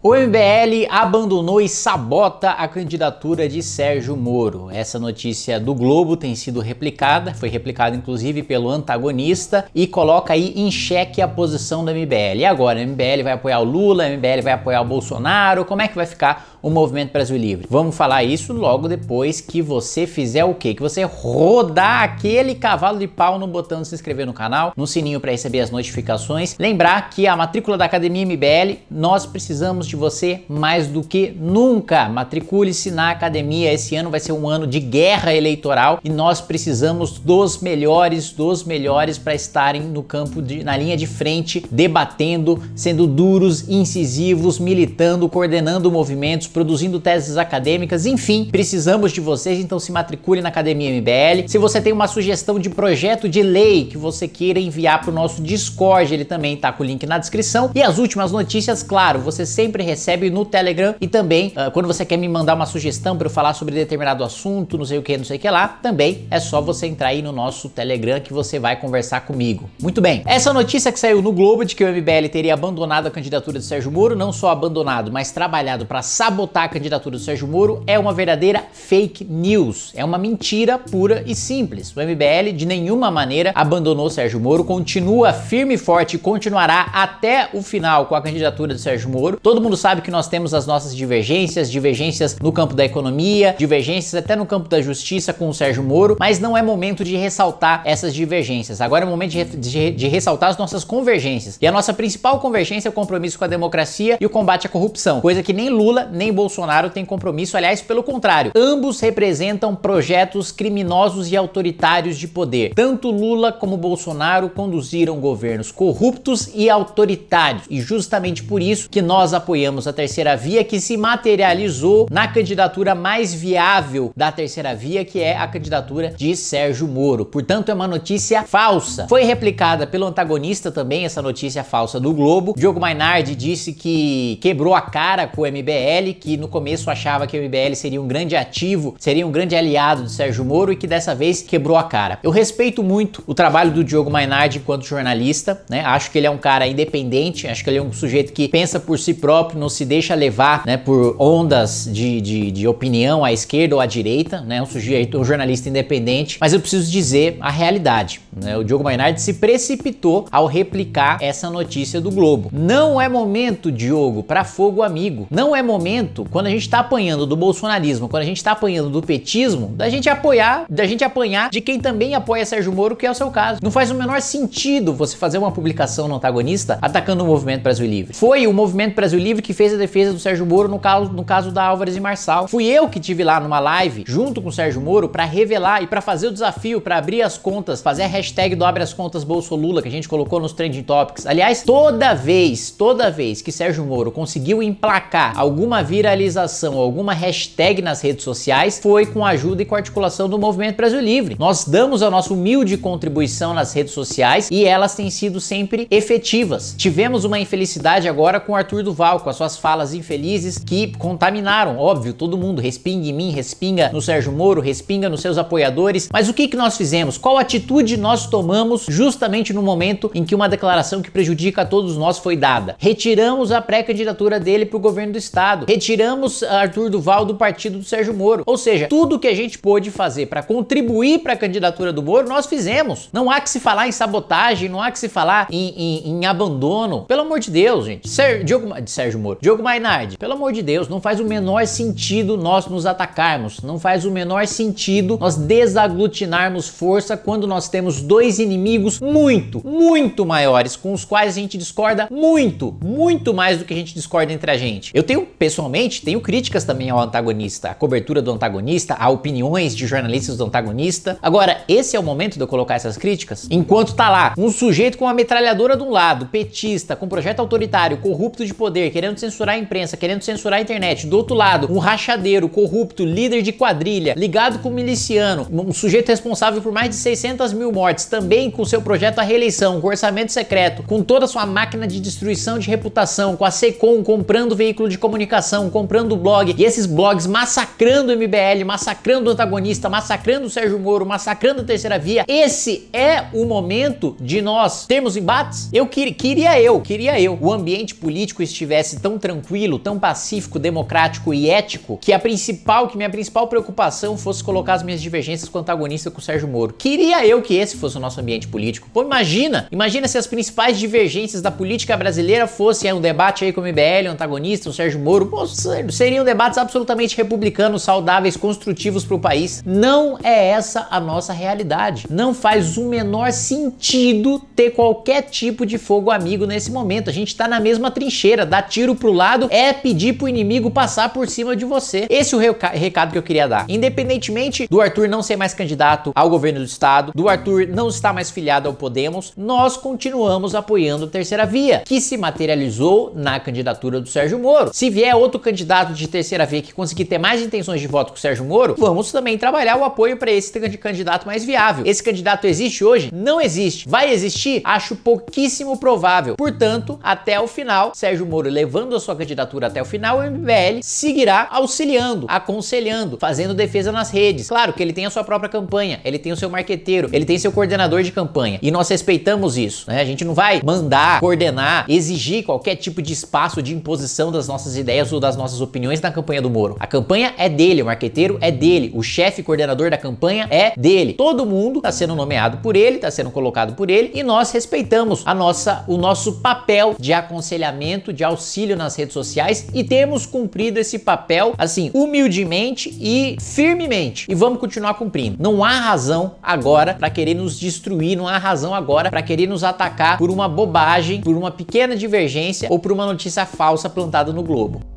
O MBL abandonou e sabota a candidatura de Sérgio Moro. Essa notícia do Globo tem sido replicada, foi replicada inclusive pelo antagonista e coloca aí em xeque a posição do MBL. E agora, o MBL vai apoiar o Lula, o MBL vai apoiar o Bolsonaro, como é que vai ficar o Movimento Brasil Livre? Vamos falar isso logo depois que você fizer o quê? Que você rodar aquele cavalo de pau no botão de se inscrever no canal, no sininho para receber as notificações. Lembrar que a matrícula da Academia MBL, nós precisamos de você mais do que nunca. Matricule-se na academia. Esse ano vai ser um ano de guerra eleitoral e nós precisamos dos melhores para estarem no campo, na linha de frente, debatendo, sendo duros, incisivos, militando, coordenando movimentos, produzindo teses acadêmicas, enfim, precisamos de vocês, então se matricule na Academia MBL. Se você tem uma sugestão de projeto de lei que você queira enviar para o nosso Discord, ele também tá com o link na descrição. E as últimas notícias, claro, você sempre recebe no Telegram e também quando você quer me mandar uma sugestão para eu falar sobre determinado assunto, não sei o que lá, também é só você entrar aí no nosso Telegram que você vai conversar comigo. Muito bem, essa notícia que saiu no Globo de que o MBL teria abandonado a candidatura de Sérgio Moro, não só abandonado, mas trabalhado para sabotar a candidatura do Sérgio Moro, é uma verdadeira fake news, é uma mentira pura e simples. O MBL de nenhuma maneira abandonou Sérgio Moro, continua firme e forte e continuará até o final com a candidatura de Sérgio Moro. Todo mundo sabe que nós temos as nossas divergências no campo da economia, divergências até no campo da justiça com o Sérgio Moro, mas não é momento de ressaltar essas divergências. Agora é momento de ressaltar as nossas convergências. E a nossa principal convergência é o compromisso com a democracia e o combate à corrupção, coisa que nem Lula nem Bolsonaro têm compromisso, aliás, pelo contrário. Ambos representam projetos criminosos e autoritários de poder. Tanto Lula como Bolsonaro conduziram governos corruptos e autoritários. E justamente por isso que nós apoiamos a terceira via, que se materializou na candidatura mais viável da terceira via, que é a candidatura de Sérgio Moro. Portanto, é uma notícia falsa. Foi replicada pelo antagonista também, essa notícia falsa do Globo. Diogo Mainardi disse que quebrou a cara com o MBL, que no começo achava que o MBL seria um grande ativo, seria um grande aliado de Sérgio Moro e que dessa vez quebrou a cara. Eu respeito muito o trabalho do Diogo Mainardi enquanto jornalista, né? Acho que ele é um cara independente, acho que ele é um sujeito que pensa por si próprio, não se deixa levar, né, por ondas de opinião à esquerda ou à direita, né? Um jornalista independente, mas eu preciso dizer a realidade, né? O Diogo Mainardi se precipitou ao replicar essa notícia do Globo. Não é momento, Diogo, para fogo amigo. Não é momento, quando a gente tá apanhando do bolsonarismo, quando a gente tá apanhando do petismo, da gente apanhar de quem também apoia Sérgio Moro, que é o seu caso. Não faz o menor sentido você fazer uma publicação no antagonista atacando o Movimento Brasil Livre. Foi o Movimento Brasil Livre que fez a defesa do Sérgio Moro no caso da Álvares e Marçal. Fui eu que tive lá numa live junto com o Sérgio Moro para revelar e para fazer o desafio, para abrir as contas, fazer a hashtag do Abre as Contas Bolsolula que a gente colocou nos Trending Topics. Aliás, toda vez que Sérgio Moro conseguiu emplacar alguma viralização, alguma hashtag nas redes sociais, foi com a ajuda e com a articulação do Movimento Brasil Livre. Nós damos a nossa humilde contribuição nas redes sociais e elas têm sido sempre efetivas. Tivemos uma infelicidade agora com o Arthur Duval, com as suas falas infelizes que contaminaram, óbvio, todo mundo. Respinga em mim, respinga no Sérgio Moro, respinga nos seus apoiadores. Mas o que nós fizemos? Qual atitude nós tomamos justamente no momento em que uma declaração que prejudica a todos nós foi dada? Retiramos a pré-candidatura dele para o governo do estado. Retiramos Arthur Duval do partido do Sérgio Moro. Ou seja, tudo que a gente pôde fazer para contribuir para a candidatura do Moro, nós fizemos. Não há que se falar em sabotagem, não há que se falar em abandono. Pelo amor de Deus, gente. Sérgio Moro. Diogo Mainardi, pelo amor de Deus, não faz o menor sentido nós nos atacarmos. Não faz o menor sentido nós desaglutinarmos força quando nós temos dois inimigos muito maiores, com os quais a gente discorda muito mais do que a gente discorda entre a gente. Eu pessoalmente, tenho críticas também ao antagonista, à cobertura do antagonista, a opiniões de jornalistas do antagonista. Agora, esse é o momento de eu colocar essas críticas? Enquanto tá lá um sujeito com uma metralhadora de um lado, petista, com projeto autoritário, corrupto de poder, querendo censurar a imprensa, querendo censurar a internet, do outro lado, um rachadeiro, corrupto, líder de quadrilha, ligado com um miliciano, um sujeito responsável por mais de 600 mil mortes, também com seu projeto à reeleição, com orçamento secreto, com toda a sua máquina de destruição de reputação, com a Secom comprando veículo de comunicação, comprando blog, e esses blogs massacrando o MBL, massacrando o antagonista, massacrando o Sérgio Moro, massacrando a terceira via. Esse é o momento de nós termos embates? Queria eu, o ambiente político estivesse tivesse tão tranquilo, tão pacífico, democrático e ético, que minha principal preocupação fosse colocar as minhas divergências com o antagonista, com o Sérgio Moro. Queria eu que esse fosse o nosso ambiente político. Pô, imagina se as principais divergências da política brasileira fossem um debate aí com o MBL, o antagonista, o Sérgio Moro. Pô, seriam debates absolutamente republicanos, saudáveis, construtivos para o país. Não é essa a nossa realidade. Não faz o menor sentido ter qualquer tipo de fogo amigo nesse momento. A gente tá na mesma trincheira, dar tiro pro lado é pedir pro inimigo passar por cima de você. Esse é o recado que eu queria dar. Independentemente do Arthur não ser mais candidato ao governo do estado, do Arthur não estar mais filiado ao Podemos, nós continuamos apoiando a terceira via, que se materializou na candidatura do Sérgio Moro. Se vier outro candidato de terceira via que conseguir ter mais intenções de voto que o Sérgio Moro, vamos também trabalhar o apoio para esse candidato mais viável. Esse candidato existe hoje? Não existe. Vai existir? Acho pouquíssimo provável. Portanto, até o final, Sérgio Moro levando a sua candidatura até o final, o MBL seguirá auxiliando, aconselhando, fazendo defesa nas redes. Claro que ele tem a sua própria campanha, ele tem o seu marqueteiro, ele tem seu coordenador de campanha e nós respeitamos isso, né? A gente não vai mandar, coordenar, exigir qualquer tipo de espaço de imposição das nossas ideias ou das nossas opiniões na campanha do Moro. A campanha é dele, o marqueteiro é dele, o chefe coordenador da campanha é dele. Todo mundo está sendo nomeado por ele, está sendo colocado por ele e nós respeitamos o nosso papel de aconselhamento, de auxílio nas redes sociais e temos cumprido esse papel assim, humildemente e firmemente. E vamos continuar cumprindo. Não há razão agora para querer nos destruir, não há razão agora para querer nos atacar por uma bobagem, por uma pequena divergência ou por uma notícia falsa plantada no Globo.